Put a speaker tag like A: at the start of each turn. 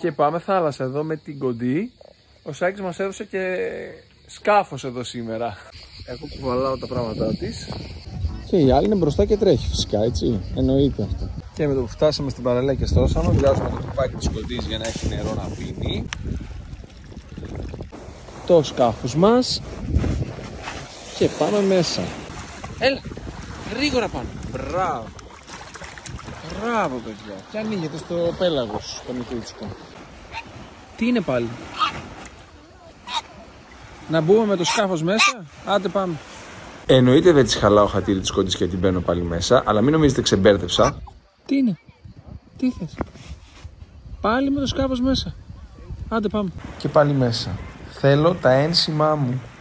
A: Και πάμε θάλασσα εδώ με την Κοντή. Ο Σάκης μας έδωσε και σκάφος εδώ σήμερα. Εγώ κουβαλάω τα πράγματά της. Και η άλλη είναι μπροστά και τρέχει φυσικά, έτσι. Εννοείται αυτό. Και με το που φτάσαμε στην παραλία και στρώσαμε, βγάζουμε το κουπάκι της Κοντής για να έχει νερό να πίνει. Το σκάφος μας. Και πάμε μέσα. Έλα, γρήγορα πάνω. Μπράβο. Μπράβο παιδιά. Και ανοίγεται στο πέλαγος το μικρούτσικο. Τι είναι πάλι? Να μπούμε με το σκάφος μέσα. Άντε πάμε. Εννοείται δεν της χαλάω χατήρι της Κόντης και την μπαίνω πάλι μέσα. Αλλά μην νομίζετε ξεμπέρδεψα. Τι είναι? Τι θες? Πάλι με το σκάφος μέσα. Άντε πάμε. Και πάλι μέσα. Θέλω τα ένσημά μου.